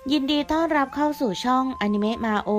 ยินดีต้อนรับเข้าสู่ช่องอนิเมะมาโอ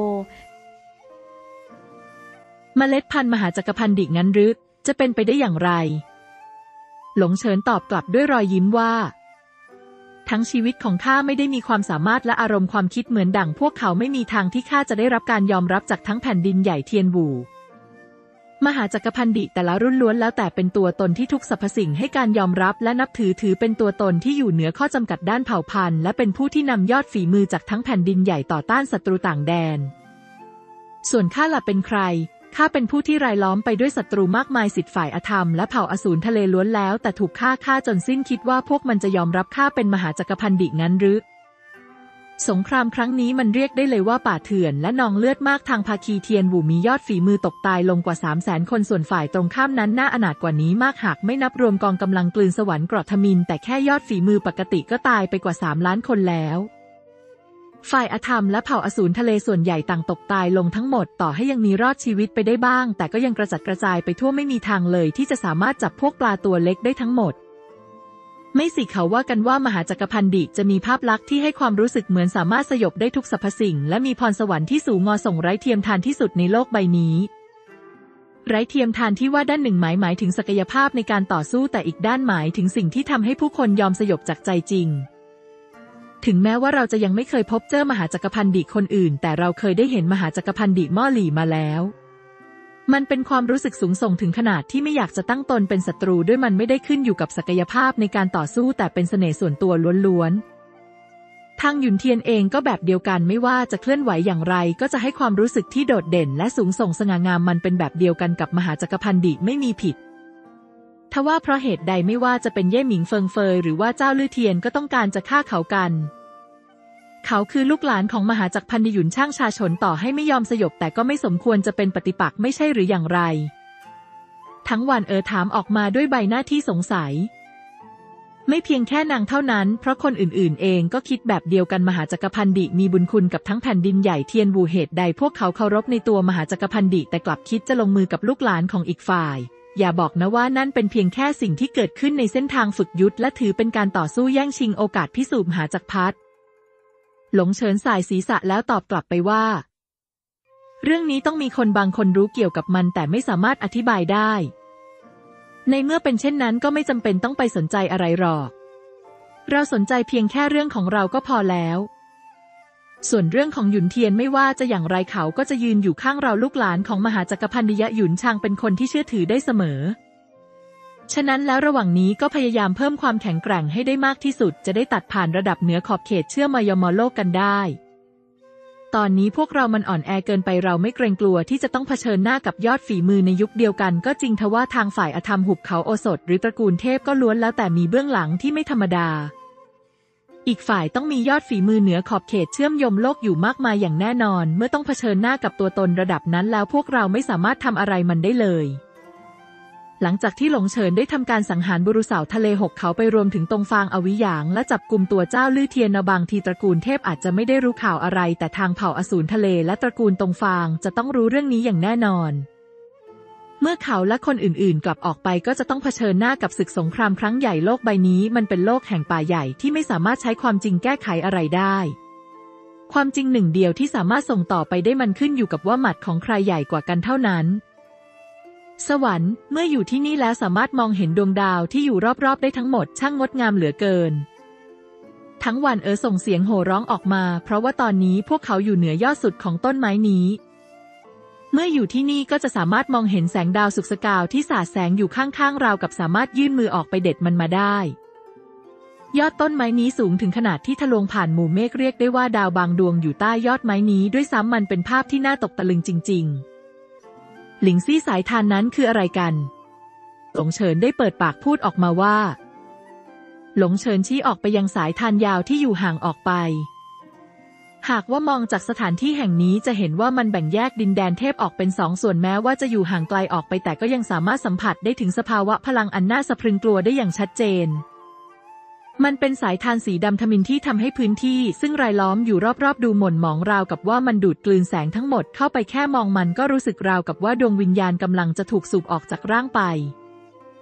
เมล็ดพันธุ์มหาจักรพรรดิงั้นหรือจะเป็นไปได้อย่างไรหลงเฉินตอบกลับด้วยรอยยิ้มว่าทั้งชีวิตของข้าไม่ได้มีความสามารถและอารมณ์ความคิดเหมือนดั่งพวกเขาไม่มีทางที่ข้าจะได้รับการยอมรับจากทั้งแผ่นดินใหญ่เทียนบู่มหาจักรพรรดิแต่ละรุ่นล้วนแล้วแต่เป็นตัวตนที่ทุกสรรพสิ่งให้การยอมรับและนับถือเป็นตัวตนที่อยู่เหนือข้อจำกัดด้านเผ่าพันธุ์และเป็นผู้ที่นำยอดฝีมือจากทั้งแผ่นดินใหญ่ต่อต้านศัตรูต่างแดนส่วนข้าล่ะเป็นใครข้าเป็นผู้ที่รายล้อมไปด้วยศัตรูมากมายสิทธิ์ฝ่ายอธรรมและเผ่าอสูรทะเลล้วนแล้วแต่ถูกฆ่าจนสิ้นคิดว่าพวกมันจะยอมรับข้าเป็นมหาจักรพรรดิงั้นหรือสงครามครั้งนี้มันเรียกได้เลยว่าป่าเถื่อนและนองเลือดมากทางภาคีเทียนบู่มียอดฝีมือตกตายลงกว่า 300,000 คนส่วนฝ่ายตรงข้ามนั้นน่าอนาถกว่านี้มากหากไม่นับรวมกองกำลังกลืนสวรรค์กรอทมินแต่แค่ยอดฝีมือปกติก็ตายไปกว่า3 ล้านคนแล้วฝ่ายอธรรมและเผ่าอสูรทะเลส่วนใหญ่ต่างตกตายลงทั้งหมดต่อให้ยังมีรอดชีวิตไปได้บ้างแต่ก็ยังกระจัดกระจายไปทั่วไม่มีทางเลยที่จะสามารถจับพวกปลาตัวเล็กได้ทั้งหมดไม่สิเขาว่ากันว่ามหาจักรพรรดิจะมีภาพลักษณ์ที่ให้ความรู้สึกเหมือนสามารถสยบได้ทุกสรรพสิ่งและมีพรสวรรค์ที่สูงงอส่งไร้เทียมทานที่สุดในโลกใบนี้ไร้เทียมทานที่ว่าด้านหนึ่งหมายถึงศักยภาพในการต่อสู้แต่อีกด้านหมายถึงสิ่งที่ทำให้ผู้คนยอมสยบจากใจจริงถึงแม้ว่าเราจะยังไม่เคยพบเจอมหาจักรพรรดิคนอื่นแต่เราเคยได้เห็นมหาจักรพรรดิม่อหลี่มาแล้วมันเป็นความรู้สึกสูงส่งถึงขนาดที่ไม่อยากจะตั้งตนเป็นศัตรูด้วยมันไม่ได้ขึ้นอยู่กับศักยภาพในการต่อสู้แต่เป็นเสน่ห์ส่วนตัวล้วนๆทางหยุนเทียนเองก็แบบเดียวกันไม่ว่าจะเคลื่อนไหวอย่างไรก็จะให้ความรู้สึกที่โดดเด่นและสูงส่งสง่างามมันเป็นแบบเดียวกันกับมหาจักรพรรดิไม่มีผิดทว่าเพราะเหตุใดไม่ว่าจะเป็นเย่หมิงเฟิงเฟยหรือว่าเจ้าลื่อเทียนก็ต้องการจะฆ่าเขากันเขาคือลูกหลานของมหาจักรพรรดิหยุนช่างชาฉนต่อให้ไม่ยอมสยบแต่ก็ไม่สมควรจะเป็นปฏิปักษ์ไม่ใช่หรืออย่างไรทั้งวันถามออกมาด้วยใบหน้าที่สงสัยไม่เพียงแค่นางเท่านั้นเพราะคนอื่นๆเองก็คิดแบบเดียวกันมหาจักรพรรดิมีบุญคุณกับทั้งแผ่นดินใหญ่เทียนบูเหตุใดพวกเขาเคารพในตัวมหาจักรพรรดิแต่กลับคิดจะลงมือกับลูกหลานของอีกฝ่ายอย่าบอกนะว่านั่นเป็นเพียงแค่สิ่งที่เกิดขึ้นในเส้นทางฝึกยุทธและถือเป็นการต่อสู้แย่งชิงโอกาสพิสูจน์มหาจักรพรรดิหลงเฉินสายศีรษะแล้วตอบกลับไปว่าเรื่องนี้ต้องมีคนบางคนรู้เกี่ยวกับมันแต่ไม่สามารถอธิบายได้ในเมื่อเป็นเช่นนั้นก็ไม่จำเป็นต้องไปสนใจอะไรหรอกเราสนใจเพียงแค่เรื่องของเราก็พอแล้วส่วนเรื่องของหยุนเทียนไม่ว่าจะอย่างไรเขาก็จะยืนอยู่ข้างเราลูกหลานของมหาจักรพรรดิหยุนชางเป็นคนที่เชื่อถือได้เสมอฉะนั้นแล้วระหว่างนี้ก็พยายามเพิ่มความแข็งแกร่งให้ได้มากที่สุดจะได้ตัดผ่านระดับเหนือขอบเขตเชื่อมายมโลกกันได้ตอนนี้พวกเรามันอ่อนแอเกินไปเราไม่เกรงกลัวที่จะต้องเผชิญหน้ากับยอดฝีมือในยุคเดียวกันก็จริงทว่าทางฝ่ายอธรรมหุบเขาโอสถหรือตระกูลเทพก็ล้วนแล้วแต่มีเบื้องหลังที่ไม่ธรรมดาอีกฝ่ายต้องมียอดฝีมือเหนือขอบเขตเชื่อมโยงโลกอยู่มากมายอย่างแน่นอนเมื่อต้องเผชิญหน้ากับตัวตนระดับนั้นแล้วพวกเราไม่สามารถทำอะไรมันได้เลยหลังจากที่หลงเฉินได้ทำการสังหารบุรุษสาวทะเลหกเขาไปรวมถึงตงฟางอวิหยางและจับกุมตัวเจ้าลื่อเทียนบางทีตระกูลเทพอาจจะไม่ได้รู้ข่าวอะไรแต่ทางเผ่าอสูรทะเลและตระกูลตงฟางจะต้องรู้เรื่องนี้อย่างแน่นอนเมื่อเขาและคนอื่นๆกลับออกไปก็จะต้องเผชิญหน้ากับศึกสงครามครั้งใหญ่โลกใบนี้มันเป็นโลกแห่งป่าใหญ่ที่ไม่สามารถใช้ความจริงแก้ไขอะไรได้ความจริงหนึ่งเดียวที่สามารถส่งต่อไปได้มันขึ้นอยู่กับว่าหมัดของใครใหญ่กว่ากันเท่านั้นสวรรค์เมื่ออยู่ที่นี่แล้วสามารถมองเห็นดวงดาวที่อยู่รอบๆได้ทั้งหมดช่างงดงามเหลือเกินทั้งวันส่งเสียงโห่ร้องออกมาเพราะว่าตอนนี้พวกเขาอยู่เหนือยอดสุดของต้นไม้นี้เมื่ออยู่ที่นี่ก็จะสามารถมองเห็นแสงดาวสุกสกาวที่สาดแสงอยู่ข้างๆราวกับสามารถยื่นมือออกไปเด็ดมันมาได้ยอดต้นไม้นี้สูงถึงขนาดที่ทะลวงผ่านหมู่เมฆเรียกได้ว่าดาวบางดวงอยู่ใต้ยอดไม้นี้ด้วยซ้ำมันเป็นภาพที่น่าตกตะลึงจริงๆหลิงซี่สายทานนั้นคืออะไรกันหลงเฉินได้เปิดปากพูดออกมาว่าหลงเฉินชี้ออกไปยังสายทานยาวที่อยู่ห่างออกไปหากว่ามองจากสถานที่แห่งนี้จะเห็นว่ามันแบ่งแยกดินแดนเทพออกเป็น2 ส่วนแม้ว่าจะอยู่ห่างไกลออกไปแต่ก็ยังสามารถสัมผัสได้ถึงสภาวะพลังอันน่าสะพรึงกลัวได้อย่างชัดเจนมันเป็นสายทานสีดำทมิฬที่ทำให้พื้นที่ซึ่งรายล้อมอยู่รอบๆดูหม่นหมองราวกับว่ามันดูดกลืนแสงทั้งหมดเข้าไปแค่มองมันก็รู้สึกราวกับว่าดวงวิญญาณกำลังจะถูกสูบออกจากร่างไป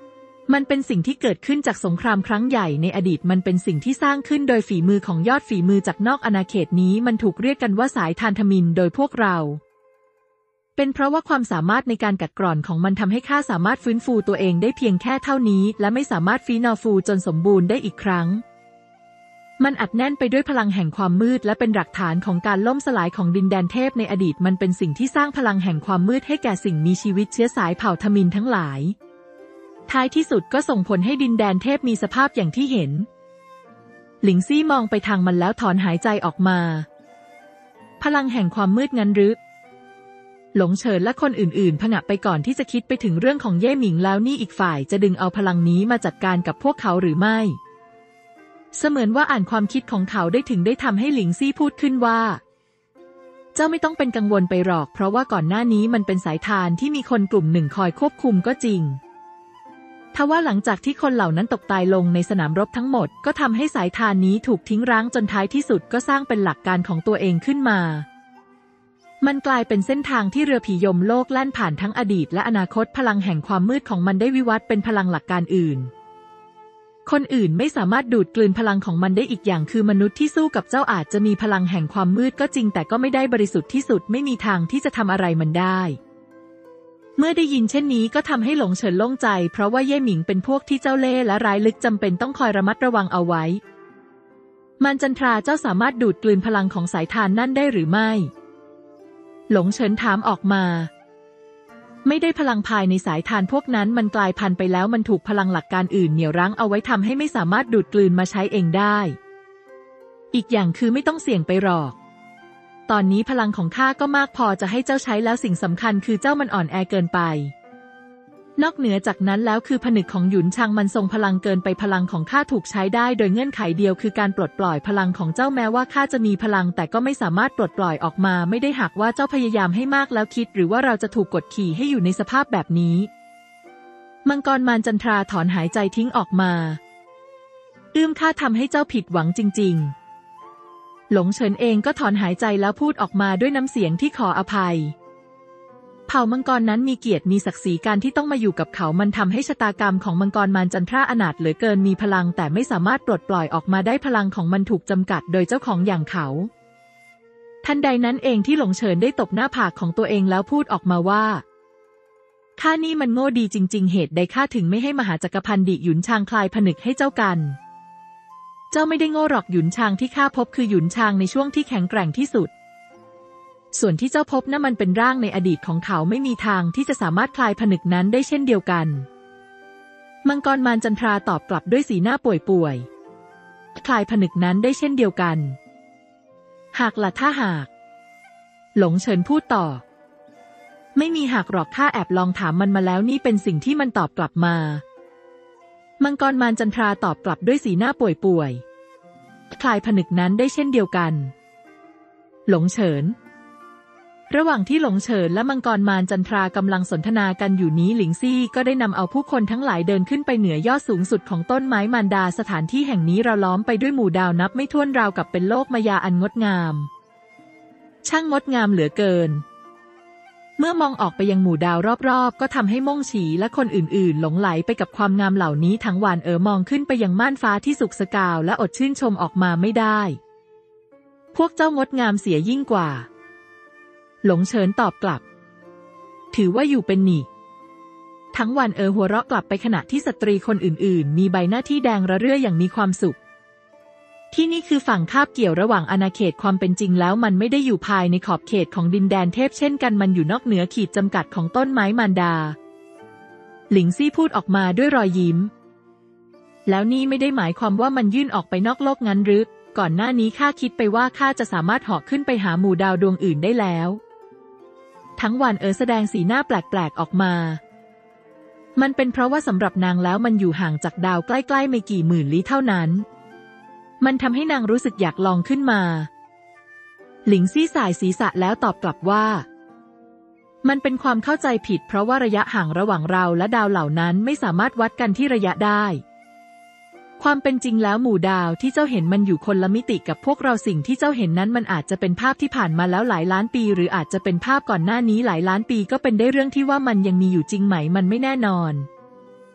มันเป็นสิ่งที่เกิดขึ้นจากสงครามครั้งใหญ่ในอดีตมันเป็นสิ่งที่สร้างขึ้นโดยฝีมือของยอดฝีมือจากนอกอาณาเขตนี้มันถูกเรียกกันว่าสายทานทมิฬโดยพวกเราเป็นเพราะว่าความสามารถในการกัดกร่อนของมันทำให้ข้าสามารถฟื้นฟูตัวเองได้เพียงแค่เท่านี้และไม่สามารถฟื้นฟูจนสมบูรณ์ได้อีกครั้งมันอัดแน่นไปด้วยพลังแห่งความมืดและเป็นหลักฐานของการล่มสลายของดินแดนเทพในอดีตมันเป็นสิ่งที่สร้างพลังแห่งความมืดให้แก่สิ่งมีชีวิตเชื้อสายเผ่าทมิฬทั้งหลายท้ายที่สุดก็ส่งผลให้ดินแดนเทพมีสภาพอย่างที่เห็นหลิงซี่มองไปทางมันแล้วถอนหายใจออกมาพลังแห่งความมืดงั้นหรือหลงเฉินและคนอื่นๆผงะไปก่อนที่จะคิดไปถึงเรื่องของเย่หมิงแล้วนี่อีกฝ่ายจะดึงเอาพลังนี้มาจัดการกับพวกเขาหรือไม่เสมือนว่าอ่านความคิดของเขาได้ถึงได้ทำให้หลิงซี่พูดขึ้นว่าเจ้าไม่ต้องเป็นกังวลไปหรอกเพราะว่าก่อนหน้านี้มันเป็นสายทานที่มีคนกลุ่มหนึ่งคอยควบคุมก็จริงทว่าหลังจากที่คนเหล่านั้นตกตายลงในสนามรบทั้งหมดก็ทำให้สายทานนี้ถูกทิ้งร้างจนท้ายที่สุดก็สร้างเป็นหลักการของตัวเองขึ้นมามันกลายเป็นเส้นทางที่เรือผียมโลกแล่นผ่านทั้งอดีตและอนาคตพลังแห่งความมืดของมันได้วิวัฒน์เป็นพลังหลักการอื่นคนอื่นไม่สามารถดูดกลืนพลังของมันได้อีกอย่างคือมนุษย์ที่สู้กับเจ้าอาจจะมีพลังแห่งความมืดก็จริงแต่ก็ไม่ได้บริสุทธิ์ที่สุดไม่มีทางที่จะทำอะไรมันได้เมื่อได้ยินเช่นนี้ก็ทำให้หลงเฉินโล่งใจเพราะว่าเย่หมิงเป็นพวกที่เจ้าเล่ห์และร้ายลึกจำเป็นต้องคอยระมัดระวังเอาไว้มันจันทราเจ้าสามารถดูดกลืนพลังของสายทานนั่นได้หรือไม่หลงเฉินถามออกมาไม่ได้พลังภายในสายทานพวกนั้นมันกลายพันธุ์ไปแล้วมันถูกพลังหลักการอื่นเหนี่ยวรั้งเอาไว้ทำให้ไม่สามารถดูดกลืนมาใช้เองได้อีกอย่างคือไม่ต้องเสี่ยงไปหรอกตอนนี้พลังของข้าก็มากพอจะให้เจ้าใช้แล้วสิ่งสำคัญคือเจ้ามันอ่อนแอเกินไปนอกเหนือจากนั้นแล้วคือผนึกของหยุนชางมันทรงพลังเกินไปพลังของข้าถูกใช้ได้โดยเงื่อนไขเดียวคือการปลดปล่อยพลังของเจ้าแม้ว่าข้าจะมีพลังแต่ก็ไม่สามารถปลดปล่อยออกมาไม่ได้หากว่าเจ้าพยายามให้มากแล้วคิดหรือว่าเราจะถูกกดขี่ให้อยู่ในสภาพแบบนี้มังกรมารจันทราถอนหายใจทิ้งออกมาข้าทำให้เจ้าผิดหวังจริงๆหลงเฉินเองก็ถอนหายใจแล้วพูดออกมาด้วยน้ำเสียงที่ขออภัยเผ่ามังกรนั้นมีเกียรติมีศักดิ์ศรีการที่ต้องมาอยู่กับเขามันทำให้ชะตากรรมของมังกรมารจันทราอนาถเหลือเกินมีพลังแต่ไม่สามารถปลดปล่อยออกมาได้พลังของมันถูกจำกัดโดยเจ้าของอย่างเขาทันใดนั้นเองที่หลงเฉินได้ตบหน้าผากของตัวเองแล้วพูดออกมาว่าข้านี่มันโง่ดีจริงๆเหตุใดข้าถึงไม่ให้มหาจักรพรรดิหยุนชางคลายผนึกให้เจ้ากันเจ้าไม่ได้โง่หรอกหยุนชางที่ข้าพบคือหยุนชางในช่วงที่แข็งแกร่งที่สุดส่วนที่เจ้าพบนั่นมันเป็นร่างในอดีตของเขาไม่มีทางที่จะสามารถคลายผนึกนั้นได้เช่นเดียวกันมังกรมารจันทราตอบกลับด้วยสีหน้าป่วยๆคลายผนึกนั้นได้เช่นเดียวกันหากล่ะถ้าหากหลงเฉินพูดต่อไม่มีหากหรอกข้าแอบลองถามมันมาแล้วนี่เป็นสิ่งที่มันตอบกลับมามังกรมารจันทราตอบกลับด้วยสีหน้าป่วยๆคลายผนึกนั้นได้เช่นเดียวกันหลงเฉินระหว่างที่หลงเฉินและมังกรมารจันทรากำลังสนทนากันอยู่นี้หลิงซี่ก็ได้นำเอาผู้คนทั้งหลายเดินขึ้นไปเหนือยอดสูงสุดของต้นไม้มารดาสถานที่แห่งนี้เราล้อมไปด้วยหมู่ดาวนับไม่ถ้วนราวกับเป็นโลกมายาอันงดงามช่างงดงามเหลือเกินเมื่อมองออกไปยังหมู่ดาวรอบๆก็ทำให้ม่งฉีและคนอื่นๆหลงไหลไปกับความงามเหล่านี้ทั้งวันมองขึ้นไปยังม่านฟ้าที่สุกสกาวและอดชื่นชมออกมาไม่ได้พวกเจ้างดงามเสียยิ่งกว่าหลงเฉินตอบกลับถือว่าอยู่เป็นหนิทั้งวันหัวเราะกลับไปขณะที่สตรีคนอื่นๆมีใบหน้าที่แดงระเรื่ออย่างมีความสุขที่นี่คือฝั่งคาบเกี่ยวระหว่างอาณาเขตความเป็นจริงแล้วมันไม่ได้อยู่ภายในขอบเขตของดินแดนเทพเช่นกันมันอยู่นอกเหนือขีดจำกัดของต้นไม้มารดาหลิงซี่พูดออกมาด้วยรอยยิ้มแล้วนี่ไม่ได้หมายความว่ามันยื่นออกไปนอกโลกงั้นหรือก่อนหน้านี้ข้าคิดไปว่าข้าจะสามารถเหาะขึ้นไปหาหมู่ดาวดวงอื่นได้แล้วทั้งวันแสดงสีหน้าแปลกๆออกมามันเป็นเพราะว่าสำหรับนางแล้วมันอยู่ห่างจากดาวใกล้ๆไม่กี่หมื่นลี้เท่านั้นมันทำให้นางรู้สึกอยากลองขึ้นมาหลิงซี่ส่ายศีรษะแล้วตอบกลับว่ามันเป็นความเข้าใจผิดเพราะว่าระยะห่างระหว่างเราและดาวเหล่านั้นไม่สามารถวัดกันที่ระยะได้ความเป็นจริงแล้วหมู่ดาวที่เจ้าเห็นมันอยู่คนละมิติกับพวกเราสิ่งที่เจ้าเห็นนั้นมันอาจจะเป็นภาพที่ผ่านมาแล้วหลายล้านปีหรืออาจจะเป็นภาพก่อนหน้านี้หลายล้านปีก็เป็นได้เรื่องที่ว่ามันยังมีอยู่จริงไหมมันไม่แน่นอน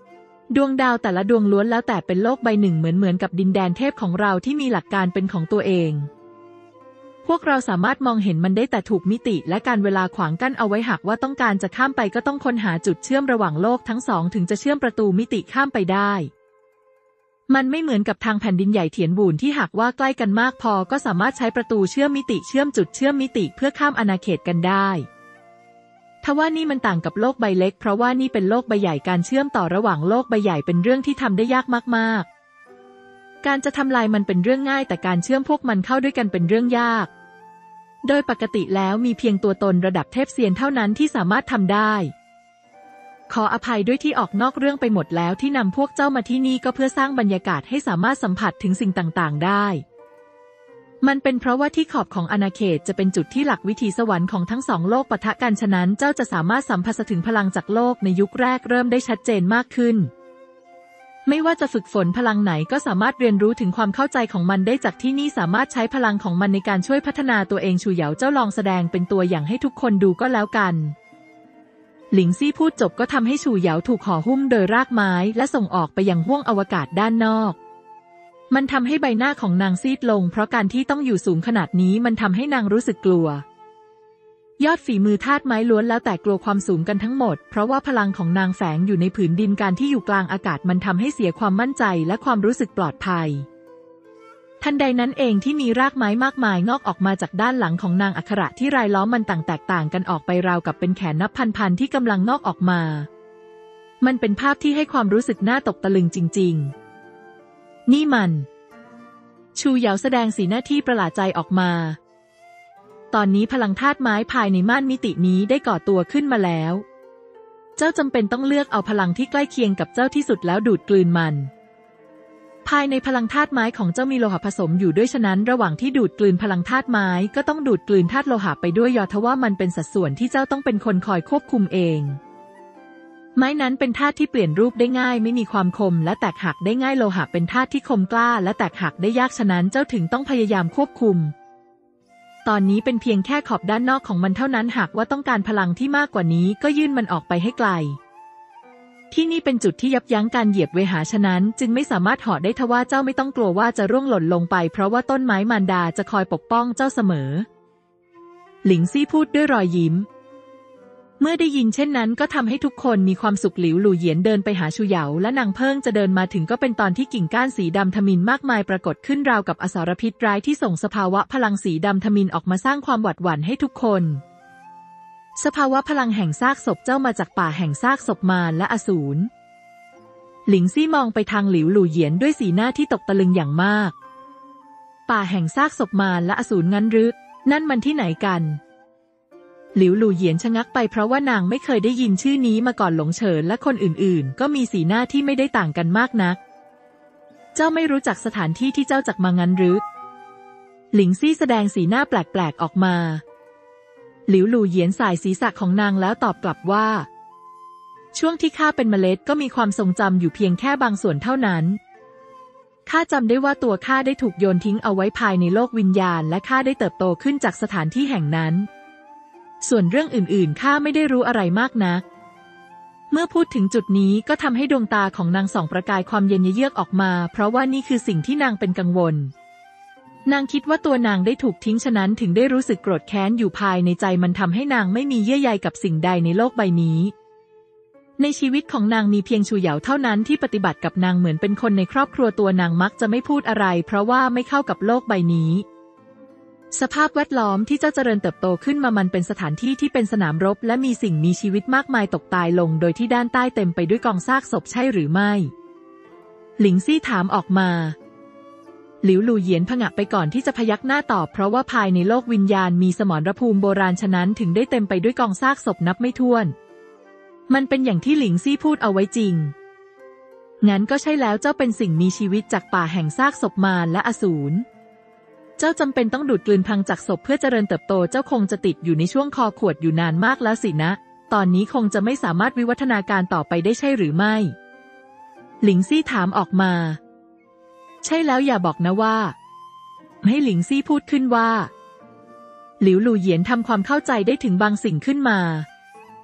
ดวงดาวแต่ละดวงล้วนแล้วแต่เป็นโลกใบหนึ่งเหมือนกับดินแดนเทพของเราที่มีหลักการเป็นของตัวเองพวกเราสามารถมองเห็นมันได้แต่ถูกมิติและการเวลาขวางกั้นเอาไว้หากว่าต้องการจะข้ามไปก็ต้องค้นหาจุดเชื่อมระหว่างโลกทั้งสองถึงจะเชื่อมประตูมิติข้ามไปได้มันไม่เหมือนกับทางแผ่นดินใหญ่เถียนบูนที่หากว่าใกล้กันมากพอก็สามารถใช้ประตูเชื่อมมิติเชื่อมจุดเชื่อมมิติเพื่อข้ามอาณาเขตกันได้ทว่านี่มันต่างกับโลกใบเล็กเพราะว่านี่เป็นโลกใบใหญ่การเชื่อมต่อระหว่างโลกใบใหญ่เป็นเรื่องที่ทำได้ยากมากๆการจะทำลายมันเป็นเรื่องง่ายแต่การเชื่อมพวกมันเข้าด้วยกันเป็นเรื่องยากโดยปกติแล้วมีเพียงตัวตนระดับเทพเซียนเท่านั้นที่สามารถทำได้ขออภัยด้วยที่ออกนอกเรื่องไปหมดแล้วที่นำพวกเจ้ามาที่นี่ก็เพื่อสร้างบรรยากาศให้สามารถสัมผัสถึงสิ่งต่างๆได้มันเป็นเพราะว่าที่ขอบของอาณาเขตจะเป็นจุดที่หลักวิถีสวรรค์ของทั้งสองโลกปะทะกันฉะนั้นเจ้าจะสามารถสัมผัสถึงพลังจากโลกในยุคแรกเริ่มได้ชัดเจนมากขึ้นไม่ว่าจะฝึกฝนพลังไหนก็สามารถเรียนรู้ถึงความเข้าใจของมันได้จากที่นี่สามารถใช้พลังของมันในการช่วยพัฒนาตัวเองชูเหยาเจ้าลองแสดงเป็นตัวอย่างให้ทุกคนดูก็แล้วกันหลิงซี่พูดจบก็ทำให้ชูเหยาถูกห่อหุ้มโดยรากไม้และส่งออกไปยังห้วงอวกาศด้านนอกมันทำให้ใบหน้าของนางซีดลงเพราะการที่ต้องอยู่สูงขนาดนี้มันทำให้นางรู้สึกกลัวยอดฝีมือธาตุไม้ล้วนแล้วแต่กลัวความสูงกันทั้งหมดเพราะว่าพลังของนางแฝงอยู่ในผืนดินการที่อยู่กลางอากาศมันทำให้เสียความมั่นใจและความรู้สึกปลอดภัยทันใดนั้นเองที่มีรากไม้มากมายงอกออกมาจากด้านหลังของนางอัคระที่รายล้อมมันต่างแตกต่างกันออกไปราวกับเป็นแขนนับพันๆที่กำลังงอกออกมามันเป็นภาพที่ให้ความรู้สึกน่าตกตะลึงจริงๆนี่มันชูเหยาแสดงสีหน้าที่ประหลาดใจออกมาตอนนี้พลังธาตุไม้ภายในม่านมิตินี้ได้ก่อตัวขึ้นมาแล้วเจ้าจำเป็นต้องเลือกเอาพลังที่ใกล้เคียงกับเจ้าที่สุดแล้วดูดกลืนมันภายในพลังธาตุไม้ของเจ้ามีโลหะผสมอยู่ด้วยฉะนั้นระหว่างที่ดูดกลืนพลังธาตุไม้ก็ต้องดูดกลืนธาตุโลหะไปด้วยทว่ามันเป็นสัดส่วนที่เจ้าต้องเป็นคนคอยควบคุมเองไม้นั้นเป็นธาตุที่เปลี่ยนรูปได้ง่ายไม่มีความคมและแตกหักได้ง่ายโลหะเป็นธาตุที่คมกล้าและแตกหักได้ยากฉะนั้นเจ้าถึงต้องพยายามควบคุมตอนนี้เป็นเพียงแค่ขอบด้านนอกของมันเท่านั้นหากว่าต้องการพลังที่มากกว่านี้ก็ยื่นมันออกไปให้ไกลที่นี่เป็นจุดที่ยับยั้งการเหยียบเวหาฉะนั้นจึงไม่สามารถเหาะได้ทว่าเจ้าไม่ต้องกลัวว่าจะร่วงหล่นลงไปเพราะว่าต้นไม้มารดาจะคอยปกป้องเจ้าเสมอหลิงซี่พูดด้วยรอยยิ้มเมื่อได้ยินเช่นนั้นก็ทำให้ทุกคนมีความสุขหลิวหลู่เหยียนเดินไปหาชูเหยาและนางเพิ่งจะเดินมาถึงก็เป็นตอนที่กิ่งก้านสีดำทมิฬมากมายปรากฏขึ้นราวกับอสรพิษร้ายที่ส่งสภาวะพลังสีดำทมิฬออกมาสร้างความหวาดหวั่นให้ทุกคนสภาวะพลังแห่งซากศพเจ้ามาจากป่าแห่งซากศพมารและอสูรหลิงซี่มองไปทางหลิวหลู่เหยียนด้วยสีหน้าที่ตกตะลึงอย่างมากป่าแห่งซากศพมารและอสูรงั้นหรือนั่นมันที่ไหนกันหลิวหลู่เหยียนชะงักไปเพราะว่านางไม่เคยได้ยินชื่อนี้มาก่อนหลงเฉินและคนอื่นๆก็มีสีหน้าที่ไม่ได้ต่างกันมากนักเจ้าไม่รู้จักสถานที่ที่เจ้าจักมางั้นหรือหลิงซี่แสดงสีหน้าแปลกๆออกมาหลิวหลู่เหยียนสายศีรษะของนางแล้วตอบกลับว่าช่วงที่ข้าเป็นเมล็ดก็มีความทรงจำอยู่เพียงแค่บางส่วนเท่านั้นข้าจำได้ว่าตัวข้าได้ถูกโยนทิ้งเอาไว้ภายในโลกวิญญาณและข้าได้เติบโตขึ้นจากสถานที่แห่งนั้นส่วนเรื่องอื่นๆข้าไม่ได้รู้อะไรมากนักเมื่อพูดถึงจุดนี้ก็ทำให้ดวงตาของนางส่องประกายความเย็นเยือกออกมาเพราะว่านี่คือสิ่งที่นางเป็นกังวลนางคิดว่าตัวนางได้ถูกทิ้งฉะนั้นถึงได้รู้สึกโกรธแค้นอยู่ภายในใจมันทำให้นางไม่มีเยื่อใยกับสิ่งใดในโลกใบนี้ในชีวิตของนางมีเพียงชูเหยาเท่านั้นที่ปฏิบัติกับนางเหมือนเป็นคนในครอบครัวตัวนางมักจะไม่พูดอะไรเพราะว่าไม่เข้ากับโลกใบนี้สภาพแวดล้อมที่เจ้าเจริญเติบโตขึ้นมามันเป็นสถานที่ที่เป็นสนามรบและมีสิ่งมีชีวิตมากมายตกตายลงโดยที่ด้านใต้เต็มไปด้วยกองซากศพใช่หรือไม่หลิงซี่ถามออกมาหลิวหลู่เหยียนผงะไปก่อนที่จะพยักหน้าตอบเพราะว่าภายในโลกวิญญาณมีสมรภูมิโบราณฉะนั้นถึงได้เต็มไปด้วยกองซากศพนับไม่ถ้วนมันเป็นอย่างที่หลิงซี่พูดเอาไว้จริงงั้นก็ใช่แล้วเจ้าเป็นสิ่งมีชีวิตจากป่าแห่งซากศพมารและอสูรเจ้าจำเป็นต้องดูดกลืนพลังจากศพเพื่อเจริญเติบโตเจ้าคงจะติดอยู่ในช่วงคอขวดอยู่นานมากแล้วสินะตอนนี้คงจะไม่สามารถวิวัฒนาการต่อไปได้ใช่หรือไม่หลิงซี่ถามออกมาใช่แล้วอย่าบอกนะว่าให้หลิงซี่พูดขึ้นว่าหลิวหลู่เหยียนทำความเข้าใจได้ถึงบางสิ่งขึ้นมา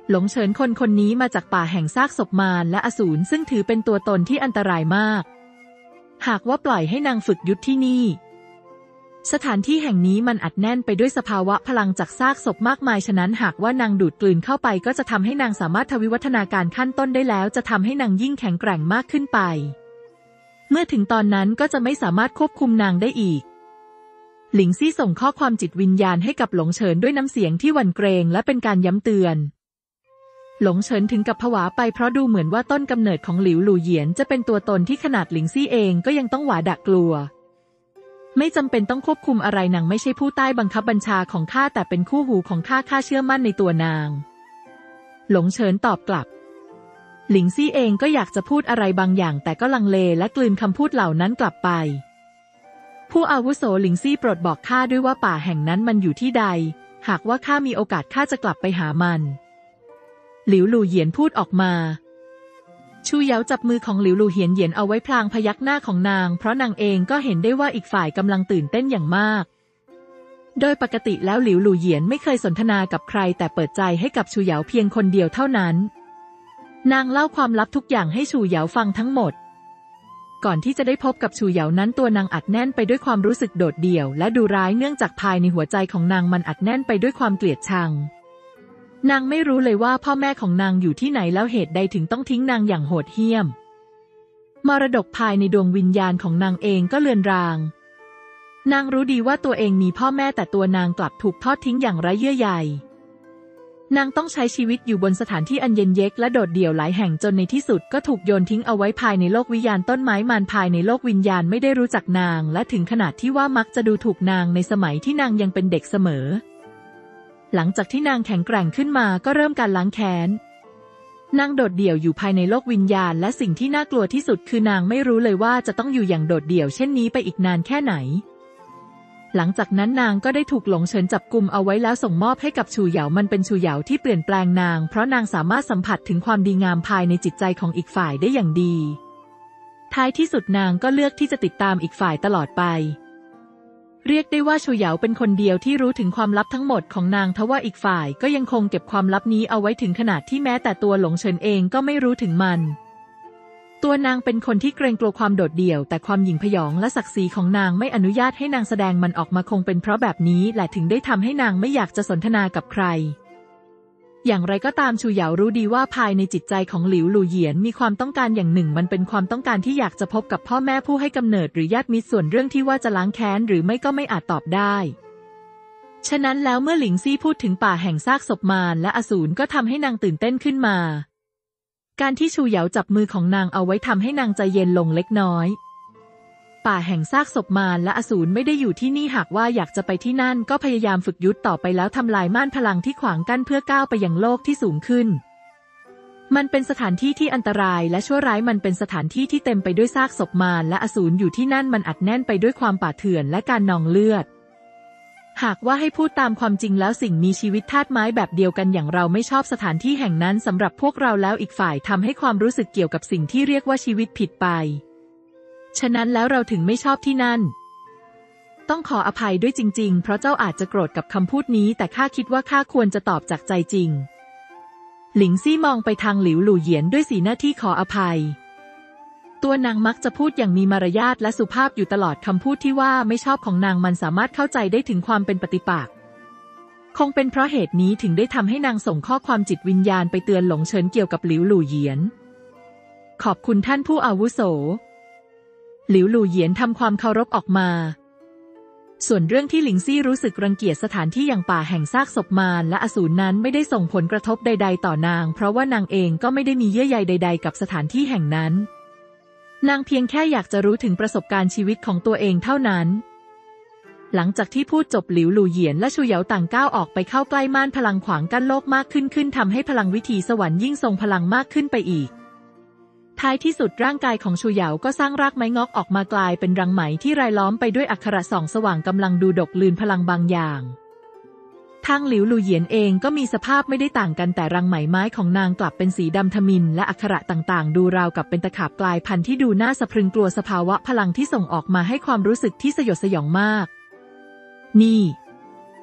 หลงเฉินคนนี้มาจากป่าแห่งซากศพมารและอสูรซึ่งถือเป็นตัวตนที่อันตรายมากหากว่าปล่อยให้นางฝึกยุทธที่นี่สถานที่แห่งนี้มันอัดแน่นไปด้วยสภาวะพลังจากซากศพมากมายฉะนั้นหากว่านางดูดกลืนเข้าไปก็จะทำให้นางสามารถทวิวัฒนาการขั้นต้นได้แล้วจะทำให้นางยิ่งแข็งแกร่งมากขึ้นไปเมื่อถึงตอนนั้นก็จะไม่สามารถควบคุมนางได้อีกหลิงซี่ส่งข้อความจิตวิญญาณให้กับหลงเฉินด้วยน้ำเสียงที่หวั่นเกรงและเป็นการย้ำเตือนหลงเฉินถึงกับผวาไปเพราะดูเหมือนว่าต้นกำเนิดของหลิวหลู่เหยียนจะเป็นตัวตนที่ขนาดหลิงซี่เองก็ยังต้องหวาดกลัวไม่จำเป็นต้องควบคุมอะไรนางไม่ใช่ผู้ใต้บังคับบัญชาของข้าแต่เป็นคู่หูของข้าเชื่อมั่นในตัวนางหลงเฉินตอบกลับหลิงซี่เองก็อยากจะพูดอะไรบางอย่างแต่ก็ลังเลและกลืนคำพูดเหล่านั้นกลับไปผู้อาวุโสหลิงซี่โปรดบอกข้าด้วยว่าป่าแห่งนั้นมันอยู่ที่ใดหากว่าข้ามีโอกาสข้าจะกลับไปหามันหลิวหลู่เหยียนพูดออกมาชูเหยาจับมือของหลิวหลู่เหยียนเอาไว้พลางพยักหน้าของนางเพราะนางเองก็เห็นได้ว่าอีกฝ่ายกำลังตื่นเต้นอย่างมากโดยปกติแล้วหลิวหลู่เหยียนไม่เคยสนทนากับใครแต่เปิดใจให้กับชูเหยาเพียงคนเดียวเท่านั้นนางเล่าความลับทุกอย่างให้ชูเหยาฟังทั้งหมดก่อนที่จะได้พบกับชูเหยานั้นตัวนางอัดแน่นไปด้วยความรู้สึกโดดเดี่ยวและดูร้ายเนื่องจากภายในหัวใจของนางมันอัดแน่นไปด้วยความเกลียดชังนางไม่รู้เลยว่าพ่อแม่ของนางอยู่ที่ไหนแล้วเหตุใดถึงต้องทิ้งนางอย่างโหดเหี้ยมมรดกภายในดวงวิญญาณของนางเองก็เลือนรางนางรู้ดีว่าตัวเองมีพ่อแม่แต่ตัวนางกลับถูกทอดทิ้งอย่างไร้เยื่อใยนางต้องใช้ชีวิตอยู่บนสถานที่อันเย็นเย็กและโดดเดี่ยวหลายแห่งจนในที่สุดก็ถูกโยนทิ้งเอาไว้ภายในโลกวิญญาณต้นไม้มารภายในโลกวิญญาณไม่ได้รู้จักนางและถึงขนาดที่ว่ามักจะดูถูกนางในสมัยที่นางยังเป็นเด็กเสมอหลังจากที่นางแข็งแกร่งขึ้นมาก็เริ่มการล้างแค้นนางโดดเดี่ยวอยู่ภายในโลกวิญญาณและสิ่งที่น่ากลัวที่สุดคือนางไม่รู้เลยว่าจะต้องอยู่อย่างโดดเดี่ยวเช่นนี้ไปอีกนานแค่ไหนหลังจากนั้นนางก็ได้ถูกหลงเฉินจับกุมเอาไว้แล้วส่งมอบให้กับชูเหยามันเป็นชูเหยาที่เปลี่ยนแปลงนางเพราะนางสามารถสัมผัสถึงความดีงามภายในจิตใจของอีกฝ่ายได้อย่างดีท้ายที่สุดนางก็เลือกที่จะติดตามอีกฝ่ายตลอดไปเรียกได้ว่าชูเหยาเป็นคนเดียวที่รู้ถึงความลับทั้งหมดของนางทว่าอีกฝ่ายก็ยังคงเก็บความลับนี้เอาไว้ถึงขนาดที่แม้แต่ตัวหลงเฉินเองก็ไม่รู้ถึงมันตัวนางเป็นคนที่เกรงกลัวความโดดเดี่ยวแต่ความหยิ่งพยองและศักดิ์ศรีของนางไม่อนุญาตให้นางแสดงมันออกมาคงเป็นเพราะแบบนี้แหละถึงได้ทำให้นางไม่อยากจะสนทนากับใครอย่างไรก็ตามชูเหยารู้ดีว่าภายในจิตใจของหลิวหลู่เหยียนมีความต้องการอย่างหนึ่งมันเป็นความต้องการที่อยากจะพบกับพ่อแม่ผู้ให้กำเนิดหรือญาติมิตรส่วนเรื่องที่ว่าจะล้างแค้นหรือไม่ก็ไม่อาจตอบได้ฉะนั้นแล้วเมื่อหลิงซี่พูดถึงป่าแห่งซากศพมารและอสูรก็ทำให้นางตื่นเต้นขึ้นมาการที่ชูเหยาจับมือของนางเอาไว้ทำให้นางใจเย็นลงเล็กน้อยป่าแห่งซากศพมารและอสูรไม่ได้อยู่ที่นี่หากว่าอยากจะไปที่นั่นก็พยายามฝึกยุทธต่อไปแล้วทำลายม่านพลังที่ขวางกั้นเพื่อก้าวไปยังโลกที่สูงขึ้นมันเป็นสถานที่ที่อันตรายและชั่วร้ายมันเป็นสถานที่ที่เต็มไปด้วยซากศพมารและอสูรอยู่ที่นั่นมันอัดแน่นไปด้วยความป่าเถื่อนและการนองเลือดหากว่าให้พูดตามความจริงแล้วสิ่งมีชีวิตธาตุไม้แบบเดียวกันอย่างเราไม่ชอบสถานที่แห่งนั้นสำหรับพวกเราแล้วอีกฝ่ายทำให้ความรู้สึกเกี่ยวกับสิ่งที่เรียกว่าชีวิตผิดไปฉะนั้นแล้วเราถึงไม่ชอบที่นั่นต้องขออภัยด้วยจริงๆเพราะเจ้าอาจจะโกรธกับคำพูดนี้แต่ข้าคิดว่าข้าควรจะตอบจากใจจริงหลิงซี่มองไปทางหลิวหลู่เหยียนด้วยสีหน้าที่ขออภัยตัวนางมักจะพูดอย่างมีมารยาทและสุภาพอยู่ตลอดคำพูดที่ว่าไม่ชอบของนางมันสามารถเข้าใจได้ถึงความเป็นปฏิปักษ์คงเป็นเพราะเหตุนี้ถึงได้ทำให้นางส่งข้อความจิตวิญญาณไปเตือนหลงเฉินเกี่ยวกับหลิวหลู่เหยียนขอบคุณท่านผู้อาวุโสหลิวหลู่เหยียนทำความเคารพออกมาส่วนเรื่องที่หลิงซี่รู้สึกรังเกียจสถานที่อย่างป่าแห่งซากศพมารและอสูรนั้นไม่ได้ส่งผลกระทบใดๆต่อนางเพราะว่านางเองก็ไม่ได้มีเยื่อใยใดๆกับสถานที่แห่งนั้นนางเพียงแค่อยากจะรู้ถึงประสบการณ์ชีวิตของตัวเองเท่านั้นหลังจากที่พูดจบหลิวหลู่เหยียนและชูเหยาต่างก้าวออกไปเข้าใกล้ม่านพลังขวางกั้นโลกมากขึ้นทำให้พลังวิถีสวรรค์ยิ่งทรงพลังมากขึ้นไปอีกท้ายที่สุดร่างกายของชูเหยาก็สร้างรากไม้งอกออกมากลายเป็นรังไหมที่รายล้อมไปด้วยอักขระส่องสว่างกำลังดูดกลืนพลังบางอย่างทางหลิวหลู่เหยียนเองก็มีสภาพไม่ได้ต่างกันแต่รังไหมไม้ของนางกลับเป็นสีดำทมิฬและอักขระต่างๆดูราวกับเป็นตะขาบกลายพันธุ์ที่ดูน่าสะพรึงกลัวสภาวะพลังที่ส่งออกมาให้ความรู้สึกที่สยดสยองมากนี่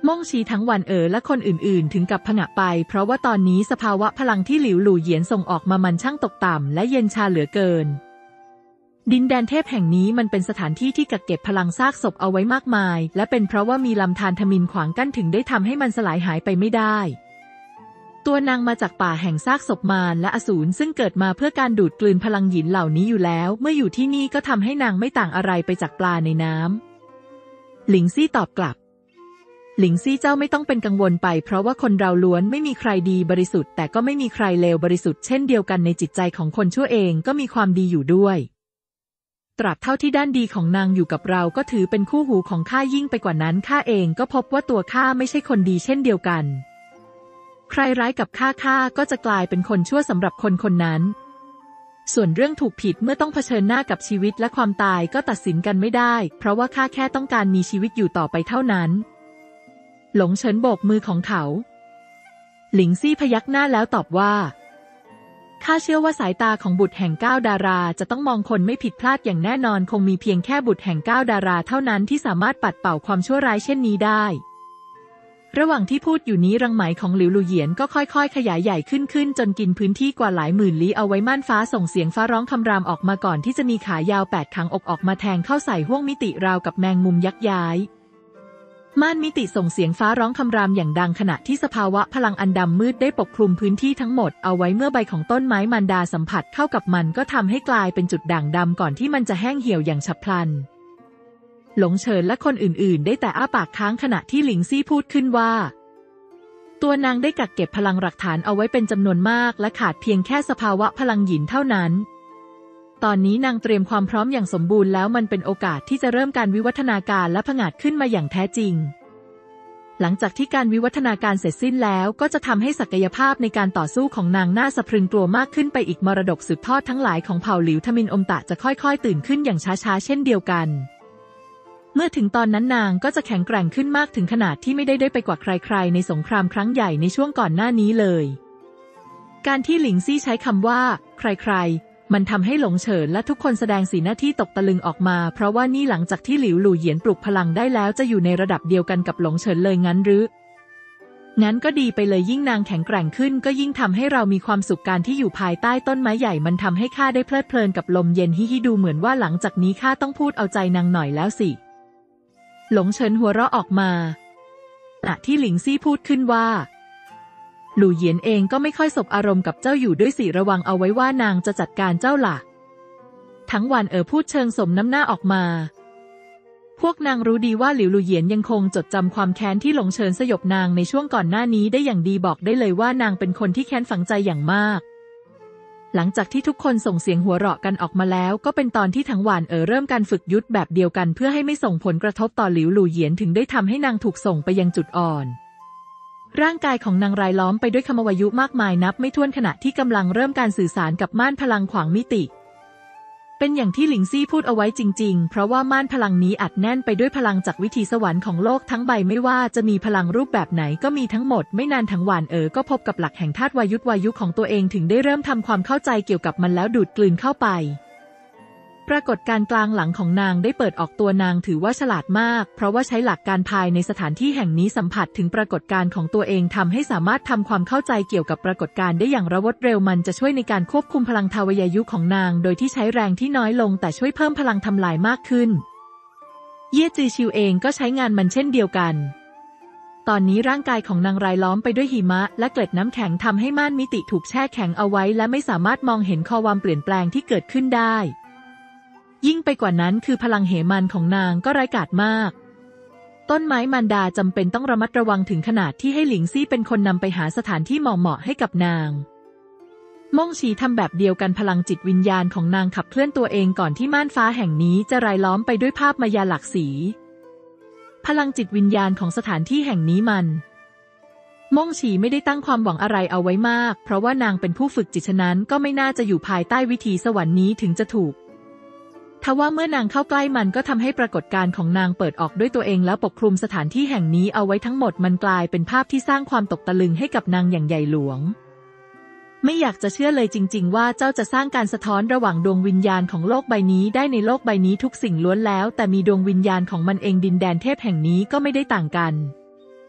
ม่งชีทั้งวันและคนอื่นๆถึงกับผงะไปเพราะว่าตอนนี้สภาวะพลังที่หลิวหลู่เหยียนส่งออกมามันช่างตกต่ำและเย็นชาเหลือเกินดินแดนเทพแห่งนี้มันเป็นสถานที่ที่กักเก็บพลังซากศพเอาไว้มากมายและเป็นเพราะว่ามีลำธารทมิฬขวางกั้นถึงได้ทำให้มันสลายหายไปไม่ได้ตัวนางมาจากป่าแห่งซากศพมารและอสูรซึ่งเกิดมาเพื่อการดูดกลืนพลังหยินเหล่านี้อยู่แล้วเมื่ออยู่ที่นี่ก็ทำให้นางไม่ต่างอะไรไปจากปลาในน้ำหลิงซี่ตอบกลับหลิงซี่เจ้าไม่ต้องเป็นกังวลไปเพราะว่าคนเราล้วนไม่มีใครดีบริสุทธิ์แต่ก็ไม่มีใครเลวบริสุทธิ์เช่นเดียวกันในจิตใจของคนชั่วเองก็มีความดีอยู่ด้วยตราบเท่าที่ด้านดีของนางอยู่กับเราก็ถือเป็นคู่หูของข้ายิ่งไปกว่านั้นข้าเองก็พบว่าตัวข้าไม่ใช่คนดีเช่นเดียวกันใครร้ายกับข้าก็จะกลายเป็นคนชั่วสำหรับคนคนนั้นส่วนเรื่องถูกผิดเมื่อต้องเผชิญหน้ากับชีวิตและความตายก็ตัดสินกันไม่ได้เพราะว่าข้าแค่ต้องการมีชีวิตอยู่ต่อไปเท่านั้นหลงเฉินโบกมือของเขาหลิงซี่พยักหน้าแล้วตอบว่าข้าเชื่อว่าสายตาของบุตรแห่ง9ดาราจะต้องมองคนไม่ผิดพลาดอย่างแน่นอนคงมีเพียงแค่บุตรแห่ง9ดาราเท่านั้นที่สามารถปัดเป่าความชั่วร้ายเช่นนี้ได้ระหว่างที่พูดอยู่นี้รังไหมของหลิวหลู่เหยียนก็ค่อยๆขยายใหญ่ขึ้นจนกินพื้นที่กว่าหลายหมื่นลี้เอาไว้ม่านฟ้าส่งเสียงฟ้าร้องคำรามออกมาก่อนที่จะมีขายาว8ขังอกออกมาแทงเข้าใส่ห้วงมิติราวกับแมงมุมยักษ์ย้ายม่านมิติส่งเสียงฟ้าร้องคำรามอย่างดังขณะที่สภาวะพลังอันดำมืดได้ปกคลุมพื้นที่ทั้งหมดเอาไว้เมื่อใบของต้นไม้มันดาสัมผัสเข้ากับมันก็ทำให้กลายเป็นจุดด่างดำก่อนที่มันจะแห้งเหี่ยวอย่างฉับพลันหลงเฉินและคนอื่นๆได้แต่อ้าปากค้างขณะที่หลิงซี่พูดขึ้นว่าตัวนางได้กักเก็บพลังหลักฐานเอาไว้เป็นจำนวนมากและขาดเพียงแค่สภาวะพลังหยินเท่านั้นตอนนี้นางเตรียมความพร้อมอย่างสมบูรณ์แล้วมันเป็นโอกาสที่จะเริ่มการวิวัฒนาการและผงาดขึ้นมาอย่างแท้จริงหลังจากที่การวิวัฒนาการเสร็จสิ้นแล้วก็จะทำให้ศักยภาพในการต่อสู้ของนางน่าสะพรึงกลัวมากขึ้นไปอีกมรดกสืบทอดทั้งหลายของเผ่าหลิวทมิฬอมตะจะค่อยๆตื่นขึ้นอย่างช้าๆเช่นเดียวกันเมื่อถึงตอนนั้นนางก็จะแข็งแกร่งขึ้นมากถึงขนาดที่ไม่ได้ด้อยไปกว่าใครๆในสงครามครั้งใหญ่ในช่วงก่อนหน้านี้เลยการที่หลิงซี่ใช้คำว่าใครๆมันทำให้หลงเฉินและทุกคนแสดงสีหน้าที่ตกตะลึงออกมาเพราะว่านี่หลังจากที่หลิวหลู่เหยียนปลุกพลังได้แล้วจะอยู่ในระดับเดียวกันกับหลงเฉินเลยงั้นหรืองั้นก็ดีไปเลยยิ่งนางแข็งแกร่งขึ้นก็ยิ่งทำให้เรามีความสุขการที่อยู่ภายใต้ต้นไม้ใหญ่มันทำให้ข้าได้เพลิดเพลินกับลมเย็นฮิดูเหมือนว่าหลังจากนี้ข้าต้องพูดเอาใจนางหน่อยแล้วสิหลงเฉินหัวเราะออกมาขณะที่หลิงซี่พูดขึ้นว่าหลู่เหยียนเองก็ไม่ค่อยสบอารมณ์กับเจ้าอยู่ด้วยสิระวังเอาไว้ว่านางจะจัดการเจ้าล่ะทั้งวันพูดเชิงสมน้ำหน้าออกมาพวกนางรู้ดีว่าหลิวหลู่เหยียนยังคงจดจำความแค้นที่หลงเฉินสยบนางในช่วงก่อนหน้านี้ได้อย่างดีบอกได้เลยว่านางเป็นคนที่แค้นฝังใจอย่างมากหลังจากที่ทุกคนส่งเสียงหัวเราะกันออกมาแล้วก็เป็นตอนที่ทั้งหวานเริ่มการฝึกยุทธแบบเดียวกันเพื่อให้ไม่ส่งผลกระทบต่อหลิวหลู่เหยียนถึงได้ทำให้นางถูกส่งไปยังจุดอ่อนร่างกายของนางรายล้อมไปด้วยคำวายุมากมายนับไม่ถ้วนขณะที่กำลังเริ่มการสื่อสารกับม่านพลังขวางมิติเป็นอย่างที่หลิงซี่พูดเอาไว้จริงๆเพราะว่าม่านพลังนี้อัดแน่นไปด้วยพลังจากวิถีสวรรค์ของโลกทั้งใบไม่ว่าจะมีพลังรูปแบบไหนก็มีทั้งหมดไม่นานทั้งหวานก็พบกับหลักแห่งธาตุวายุของตัวเองถึงได้เริ่มทำความเข้าใจเกี่ยวกับมันแล้วดูดกลืนเข้าไปปรากฏการณ์กลางหลังของนางได้เปิดออกตัวนางถือว่าฉลาดมากเพราะว่าใช้หลักการภายในสถานที่แห่งนี้สัมผัสถึงปรากฏการณ์ของตัวเองทำให้สามารถทำความเข้าใจเกี่ยวกับปรากฏการณ์ได้อย่างรวดเร็วมันจะช่วยในการควบคุมพลังทวายุของนางโดยที่ใช้แรงที่น้อยลงแต่ช่วยเพิ่มพลังทำลายมากขึ้นเย่จือชิวเองก็ใช้งานมันเช่นเดียวกันตอนนี้ร่างกายของนางรายล้อมไปด้วยหิมะและเกล็ดน้ำแข็งทำให้ม่านมิติถูกแช่แข็งเอาไว้และไม่สามารถมองเห็นความเปลี่ยนแปลงที่เกิดขึ้นได้ยิ่งไปกว่านั้นคือพลังเหมันของนางก็ร้ายกาจมากต้นไม้มันดาจำเป็นต้องระมัดระวังถึงขนาดที่ให้หลิงซี่เป็นคนนำไปหาสถานที่เหมาะให้กับนางม่งฉีทำแบบเดียวกันพลังจิตวิญญาณของนางขับเคลื่อนตัวเองก่อนที่ม่านฟ้าแห่งนี้จะรายล้อมไปด้วยภาพมายาหลากสีพลังจิตวิญญาณของสถานที่แห่งนี้มันม่งฉีไม่ได้ตั้งความหวังอะไรเอาไว้มากเพราะว่านางเป็นผู้ฝึกจิตฉะนั้นก็ไม่น่าจะอยู่ภายใต้วิถีสวรรค์นี้ถึงจะถูกทว่าเมื่อนางเข้าใกล้มันก็ทำให้ปรากฏการณ์ของนางเปิดออกด้วยตัวเองแล้วปกคลุมสถานที่แห่งนี้เอาไว้ทั้งหมดมันกลายเป็นภาพที่สร้างความตกตะลึงให้กับนางอย่างใหญ่หลวงไม่อยากจะเชื่อเลยจริงๆว่าเจ้าจะสร้างการสะท้อนระหว่างดวงวิญญาณของโลกใบนี้ได้ในโลกใบนี้ทุกสิ่งล้วนแล้วแต่มีดวงวิญญาณของมันเองดินแดนเทพแห่งนี้ก็ไม่ได้ต่างกัน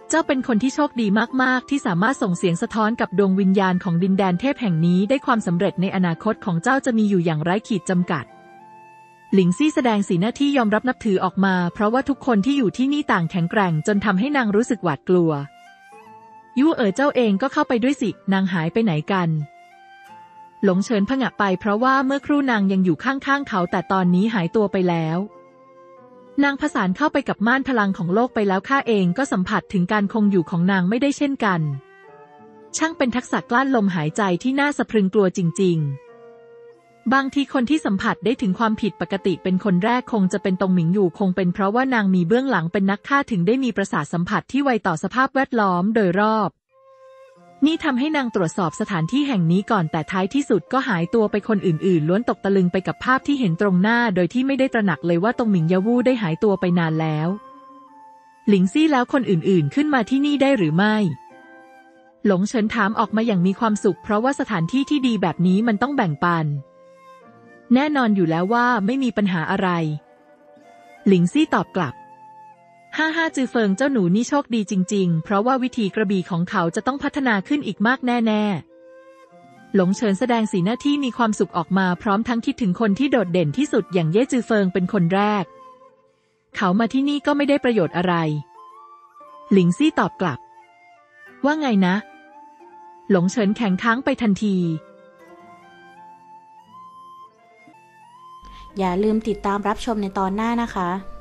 เจ้าเป็นคนที่โชคดีมากๆที่สามารถส่งเสียงสะท้อนกับดวงวิญญาณของดินแดนเทพแห่งนี้ได้ความสำเร็จในอนาคตของเจ้าจะมีอยู่อย่างไร้ขีดจำกัดหลิงซี่แสดงสีหน้าที่ยอมรับนับถือออกมาเพราะว่าทุกคนที่อยู่ที่นี่ต่างแข็งแกร่งจนทำให้นางรู้สึกหวาดกลัวยู่เจ้าเองก็เข้าไปด้วยสินางหายไปไหนกันหลงเฉินผงะไปเพราะว่าเมื่อครู่นางยังอยู่ข้างๆเขาแต่ตอนนี้หายตัวไปแล้วนางผสานเข้าไปกับม่านพลังของโลกไปแล้วข้าเองก็สัมผัสถึงการคงอยู่ของนางไม่ได้เช่นกันช่างเป็นทักษะกลั้นลมหายใจที่น่าสะพรึงกลัวจริงๆบางทีคนที่สัมผัสได้ถึงความผิดปกติเป็นคนแรกคงจะเป็นตงหมิงอยู่คงเป็นเพราะว่านางมีเบื้องหลังเป็นนักฆ่าถึงได้มีประสาทสัมผัสที่ไวต่อสภาพแวดล้อมโดยรอบนี่ทำให้นางตรวจสอบสถานที่แห่งนี้ก่อนแต่ท้ายที่สุดก็หายตัวไปคนอื่นๆล้วนตกตะลึงไปกับภาพที่เห็นตรงหน้าโดยที่ไม่ได้ตระหนักเลยว่าตงหมิงยาวู่ได้หายตัวไปนานแล้วหลิงซี่แล้วคนอื่นๆขึ้นมาที่นี่ได้หรือไม่หลงเฉินถามออกมาอย่างมีความสุขเพราะว่าสถานที่ที่ดีแบบนี้มันต้องแบ่งปันแน่นอนอยู่แล้วว่าไม่มีปัญหาอะไรหลิงซี่ตอบกลับฮ่าจือเฟิงเจ้าหนูนี่โชคดีจริงๆเพราะว่าวิธีกระบี่ของเขาจะต้องพัฒนาขึ้นอีกมากแน่ๆหลงเฉินแสดงสีหน้าที่มีความสุขออกมาพร้อมทั้งคิดถึงคนที่โดดเด่นที่สุดอย่างเย่จือเฟิงเป็นคนแรกเขามาที่นี่ก็ไม่ได้ประโยชน์อะไรหลิงซี่ตอบกลับว่าไงนะหลงเฉินแข็งค้างไปทันทีอย่าลืมติดตามรับชมในตอนหน้านะคะ